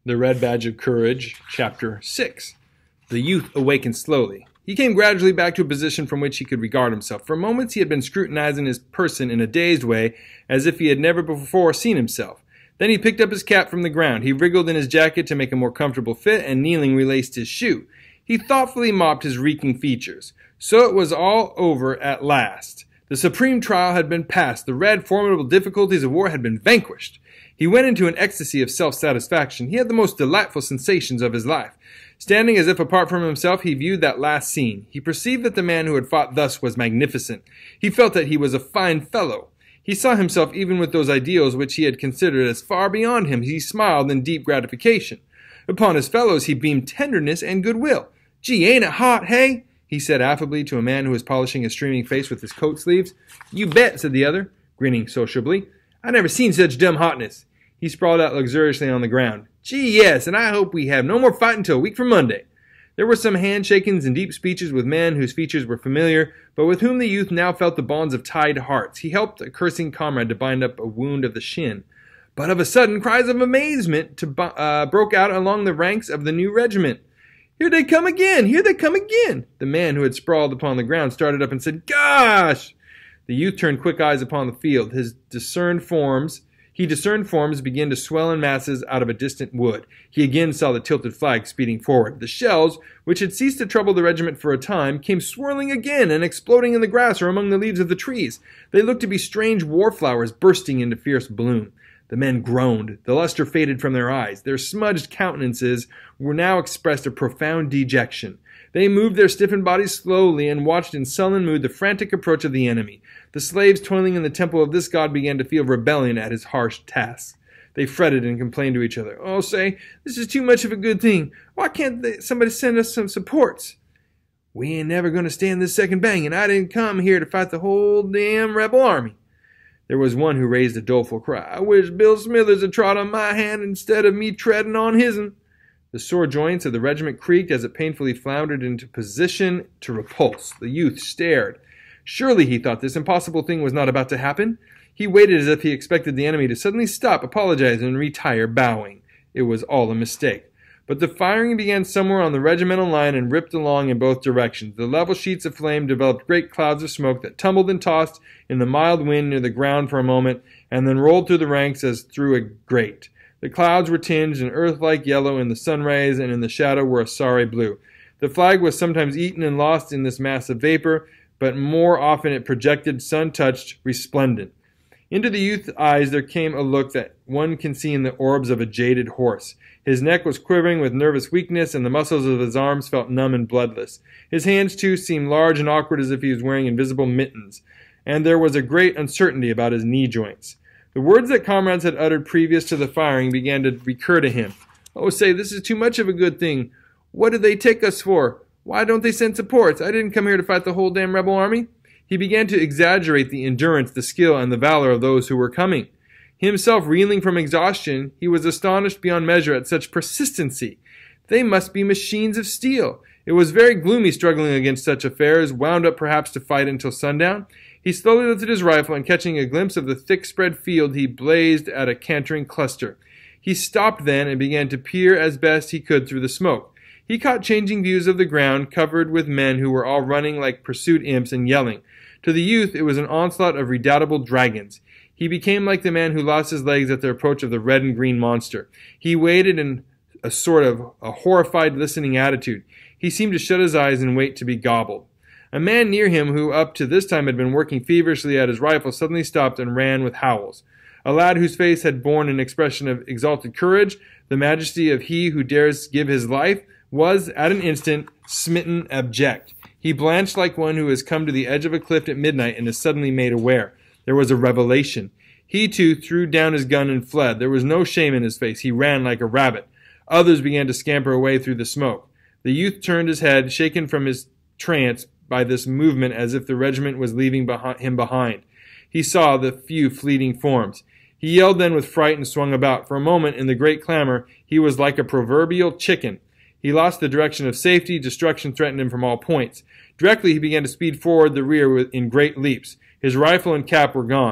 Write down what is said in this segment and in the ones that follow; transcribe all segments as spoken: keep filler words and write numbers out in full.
The Red Badge of Courage, Chapter six. The youth awakened slowly. He came gradually back to a position from which he could regard himself. For moments he had been scrutinizing his person in a dazed way, as if he had never before seen himself. Then he picked up his cap from the ground. He wriggled in his jacket to make a more comfortable fit, and kneeling relaced his shoe. He thoughtfully mopped his reeking features. So it was all over at last. The supreme trial had been passed. The red, formidable difficulties of war had been vanquished. He went into an ecstasy of self-satisfaction. He had the most delightful sensations of his life. Standing as if apart from himself, he viewed that last scene. He perceived that the man who had fought thus was magnificent. He felt that he was a fine fellow. He saw himself even with those ideals which he had considered as far beyond him. He smiled in deep gratification. Upon his fellows he beamed tenderness and goodwill. "Gee, ain't it hot, hey?" he said affably to a man who was polishing his streaming face with his coat sleeves. "You bet," said the other, grinning sociably. "I never seen such dumb hotness." He sprawled out luxuriously on the ground. "Gee, yes, and I hope we have no more fighting till a week from Monday." There were some handshakings and deep speeches with men whose features were familiar, but with whom the youth now felt the bonds of tied hearts. He helped a cursing comrade to bind up a wound of the shin. But of a sudden, cries of amazement to, uh, broke out along the ranks of the new regiment. "Here they come again! Here they come again!" The man who had sprawled upon the ground started up and said, "Gosh!" The youth turned quick eyes upon the field. His discerned forms... He discerned forms begin to swell in masses out of a distant wood. He again saw the tilted flag speeding forward. The shells, which had ceased to trouble the regiment for a time, came swirling again and exploding in the grass or among the leaves of the trees. They looked to be strange war flowers bursting into fierce bloom. The men groaned. The luster faded from their eyes. Their smudged countenances were now expressed a profound dejection. They moved their stiffened bodies slowly and watched in sullen mood the frantic approach of the enemy. The slaves toiling in the temple of this god began to feel rebellion at his harsh tasks. They fretted and complained to each other. "Oh, say, this is too much of a good thing. Why can't they, somebody send us some supports?" "We ain't never going to stand this second banging. I didn't come here to fight the whole damn rebel army." There was one who raised a doleful cry. "I wish Bill Smithers had trod on my hand instead of me treading on his'n." The sore joints of the regiment creaked as it painfully floundered into position to repulse. The youth stared. Surely, he thought, this impossible thing was not about to happen. He waited as if he expected the enemy to suddenly stop, apologize, and retire, bowing. It was all a mistake. But the firing began somewhere on the regimental line and ripped along in both directions. The level sheets of flame developed great clouds of smoke that tumbled and tossed in the mild wind near the ground for a moment, and then rolled through the ranks as through a grate. The clouds were tinged an earth-like yellow in the sun rays, and in the shadow were a sorry blue. The flag was sometimes eaten and lost in this mass of vapor, but more often it projected, sun-touched, resplendent. Into the youth's eyes there came a look that one can see in the orbs of a jaded horse. His neck was quivering with nervous weakness, and the muscles of his arms felt numb and bloodless. His hands, too, seemed large and awkward as if he was wearing invisible mittens, and there was a great uncertainty about his knee joints. The words that comrades had uttered previous to the firing began to recur to him. "Oh, say, this is too much of a good thing. What do they take us for? Why don't they send supports? I didn't come here to fight the whole damn rebel army." He began to exaggerate the endurance, the skill, and the valor of those who were coming. Himself reeling from exhaustion, he was astonished beyond measure at such persistency. They must be machines of steel. It was very gloomy struggling against such affairs, wound up perhaps to fight until sundown. He slowly lifted his rifle, and catching a glimpse of the thick-spread field, he blazed at a cantering cluster. He stopped then and began to peer as best he could through the smoke. He caught changing views of the ground, covered with men who were all running like pursued imps and yelling. To the youth it was an onslaught of redoubtable dragons. He became like the man who lost his legs at the approach of the red and green monster. He waited in a sort of a horrified, listening attitude. He seemed to shut his eyes and wait to be gobbled. A man near him, who up to this time had been working feverishly at his rifle, suddenly stopped and ran with howls. A lad whose face had borne an expression of exalted courage, the majesty of he who dares give his life, was, at an instant, smitten abject. He blanched like one who has come to the edge of a cliff at midnight and is suddenly made aware. There was a revelation. He, too, threw down his gun and fled. There was no shame in his face. He ran like a rabbit. Others began to scamper away through the smoke. The youth turned his head, shaken from his trance by this movement as if the regiment was leaving behi- him behind. He saw the few fleeting forms. He yelled then with fright and swung about. For a moment, in the great clamor, he was like a proverbial chicken. He lost the direction of safety. Destruction threatened him from all points. Directly he began to speed forward the rear in great leaps. His rifle and cap were gone.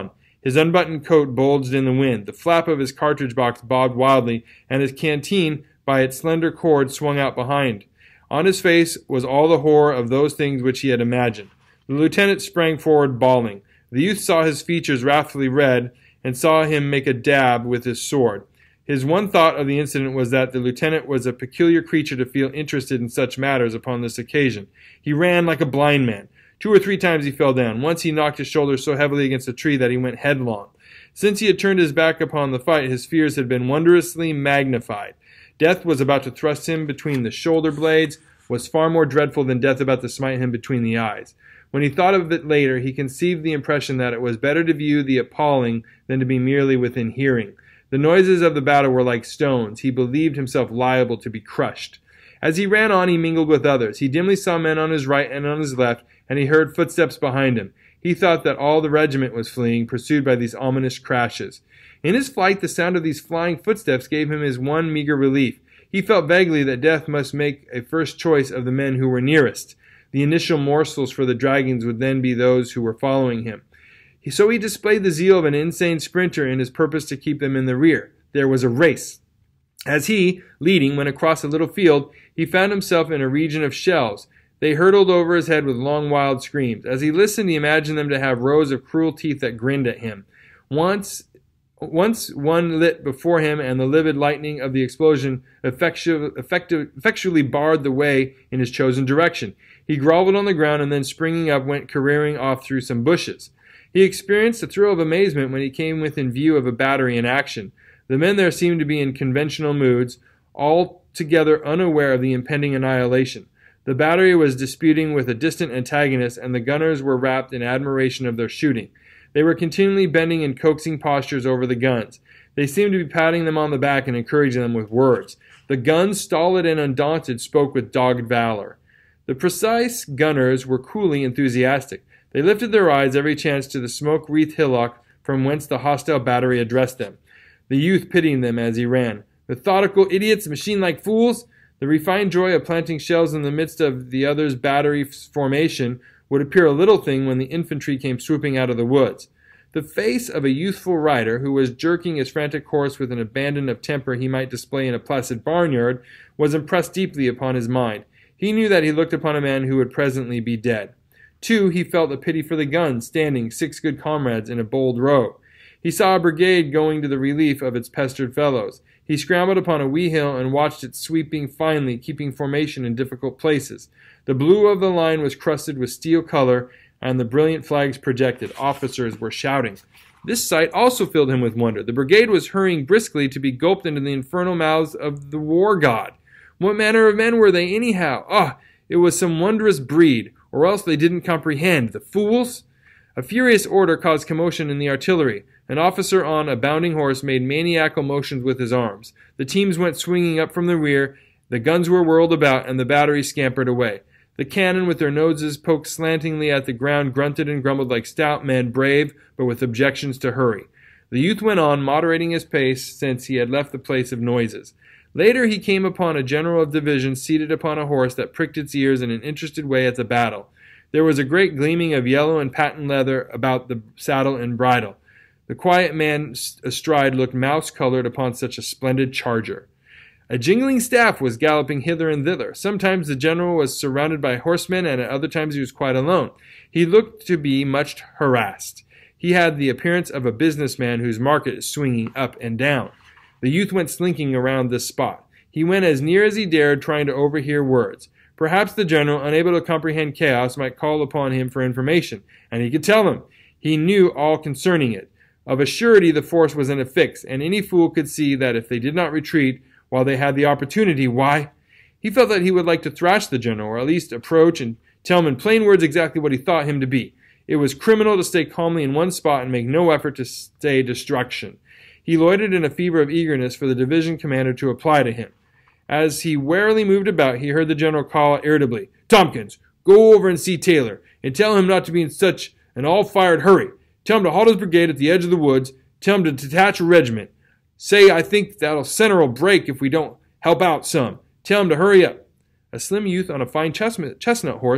His unbuttoned coat bulged in the wind. The flap of his cartridge box bobbed wildly, and his canteen, by its slender cord, swung out behind. On his face was all the horror of those things which he had imagined. The lieutenant sprang forward, bawling. The youth saw his features wrathfully red, and saw him make a dab with his sword. His one thought of the incident was that the lieutenant was a peculiar creature to feel interested in such matters upon this occasion. He ran like a blind man. Two or three times he fell down. Once he knocked his shoulder so heavily against a tree that he went headlong. Since he had turned his back upon the fight, his fears had been wondrously magnified. Death was about to thrust him between the shoulder blades, was far more dreadful than death about to smite him between the eyes. When he thought of it later, he conceived the impression that it was better to view the appalling than to be merely within hearing. The noises of the battle were like stones. He believed himself liable to be crushed. As he ran on, he mingled with others. He dimly saw men on his right and on his left, and he heard footsteps behind him. He thought that all the regiment was fleeing, pursued by these ominous crashes. In his flight, the sound of these flying footsteps gave him his one meager relief. He felt vaguely that death must make a first choice of the men who were nearest. The initial morsels for the dragons would then be those who were following him. So he displayed the zeal of an insane sprinter in his purpose to keep them in the rear. There was a race. As he, leading, went across a little field, he found himself in a region of shells. They hurtled over his head with long, wild screams. As he listened, he imagined them to have rows of cruel teeth that grinned at him. Once, once one lit before him, and the livid lightning of the explosion effectu- effectu- effectually barred the way in his chosen direction. He groveled on the ground, and then springing up, went careering off through some bushes. He experienced a thrill of amazement when he came within view of a battery in action. The men there seemed to be in conventional moods, altogether unaware of the impending annihilation. The battery was disputing with a distant antagonist, and the gunners were wrapped in admiration of their shooting. They were continually bending in coaxing postures over the guns. They seemed to be patting them on the back and encouraging them with words. The guns, stolid and undaunted, spoke with dogged valor. The precise gunners were coolly enthusiastic. They lifted their eyes every chance to the smoke-wreathed hillock from whence the hostile battery addressed them, the youth pitying them as he ran. Methodical idiots, machine-like fools! The refined joy of planting shells in the midst of the other's battery formation would appear a little thing when the infantry came swooping out of the woods. The face of a youthful rider, who was jerking his frantic horse with an abandon of temper he might display in a placid barnyard, was impressed deeply upon his mind. He knew that he looked upon a man who would presently be dead. Too, he felt a pity for the guns, standing, six good comrades, in a bold row. He saw a brigade going to the relief of its pestered fellows. He scrambled upon a wee hill and watched it sweeping finely, keeping formation in difficult places. The blue of the line was crusted with steel color, and the brilliant flags projected. Officers were shouting. This sight also filled him with wonder. The brigade was hurrying briskly to be gulped into the infernal mouths of the war god. What manner of men were they, anyhow? Ah, it was some wondrous breed, or else they didn't comprehend. The fools! A furious order caused commotion in the artillery. An officer on a bounding horse made maniacal motions with his arms. The teams went swinging up from the rear, the guns were whirled about, and the battery scampered away. The cannon, with their noses poked slantingly at the ground, grunted and grumbled like stout men, brave, but with objections to hurry. The youth went on, moderating his pace, since he had left the place of noises. Later he came upon a general of division seated upon a horse that pricked its ears in an interested way at the battle. There was a great gleaming of yellow and patent leather about the saddle and bridle. The quiet man astride looked mouse-colored upon such a splendid charger. A jingling staff was galloping hither and thither. Sometimes the general was surrounded by horsemen, and at other times he was quite alone. He looked to be much harassed. He had the appearance of a businessman whose market is swinging up and down. The youth went slinking around this spot. He went as near as he dared, trying to overhear words. Perhaps the general, unable to comprehend chaos, might call upon him for information, and he could tell him. He knew all concerning it. Of a surety the force was in a fix, and any fool could see that if they did not retreat while they had the opportunity, why? He felt that he would like to thrash the general, or at least approach and tell him in plain words exactly what he thought him to be. It was criminal to stay calmly in one spot and make no effort to stay destruction. He loitered in a fever of eagerness for the division commander to apply to him. As he warily moved about, he heard the general call out irritably, "Tompkins, go over and see Taylor, and tell him not to be in such an all-fired hurry. Tell him to halt his brigade at the edge of the woods. Tell him to detach a regiment. Say I think that'll center'll break if we don't help out some. Tell him to hurry up." A slim youth on a fine chestnut horse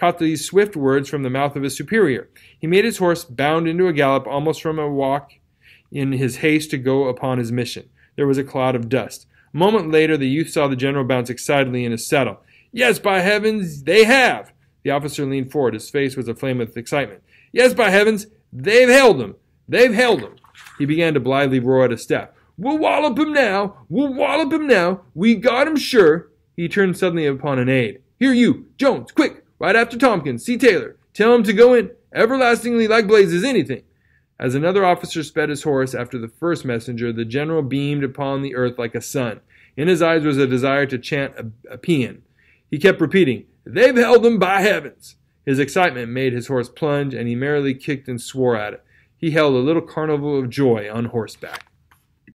caught these swift words from the mouth of his superior. He made his horse bound into a gallop almost from a walk in his haste to go upon his mission. There was a cloud of dust. A moment later, the youth saw the general bounce excitedly in his saddle. "Yes, by heavens, they have!" The officer leaned forward. His face was aflame with excitement. "Yes, by heavens, they've held him! They've held him!" He began to blithely roar at his staff. "We'll wallop him now! We'll wallop him now! We got him sure!" He turned suddenly upon an aide. "Here you, Jones, quick! Right after Tompkins. See Taylor. Tell him to go in everlastingly like blazes anything." As another officer sped his horse after the first messenger, the general beamed upon the earth like a sun. In his eyes was a desire to chant a, a paean. He kept repeating, "They've held him, by heavens!" His excitement made his horse plunge, and he merrily kicked and swore at it. He held a little carnival of joy on horseback.